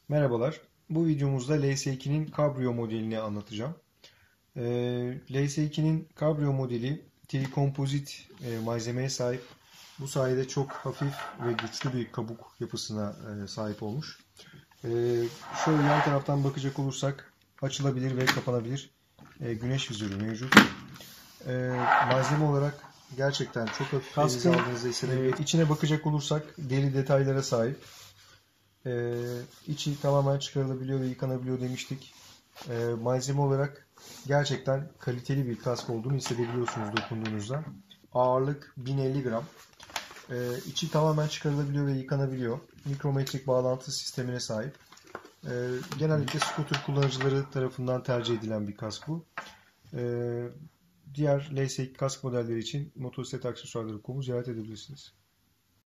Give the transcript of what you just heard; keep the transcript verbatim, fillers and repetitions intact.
Merhabalar. Bu videomuzda L S ikinin Cabrio modelini anlatacağım. Ee, L S ikinin Cabrio modeli trikompozit e, malzemeye sahip. Bu sayede çok hafif ve güçlü bir kabuk yapısına e, sahip olmuş. Ee, şöyle yan taraftan bakacak olursak açılabilir ve kapanabilir e, güneş vizörü mevcut. Ee, malzeme olarak gerçekten çok hafif, elinize Kaskın aldığınızda hissedebilir. İçine bakacak olursak deri detaylara sahip. Ee, içi tamamen çıkarılabiliyor ve yıkanabiliyor demiştik. Ee, malzeme olarak gerçekten kaliteli bir kask olduğunu hissedebiliyorsunuz dokunduğunuzda. Ağırlık bin elli gram. Ee, içi tamamen çıkarılabiliyor ve yıkanabiliyor. Mikrometrik bağlantı sistemine sahip. Ee, genellikle scooter kullanıcıları tarafından tercih edilen bir kask bu. Ee, diğer L S iki kask modelleri için motosiklet aksesuarları nokta com'u ziyaret edebilirsiniz.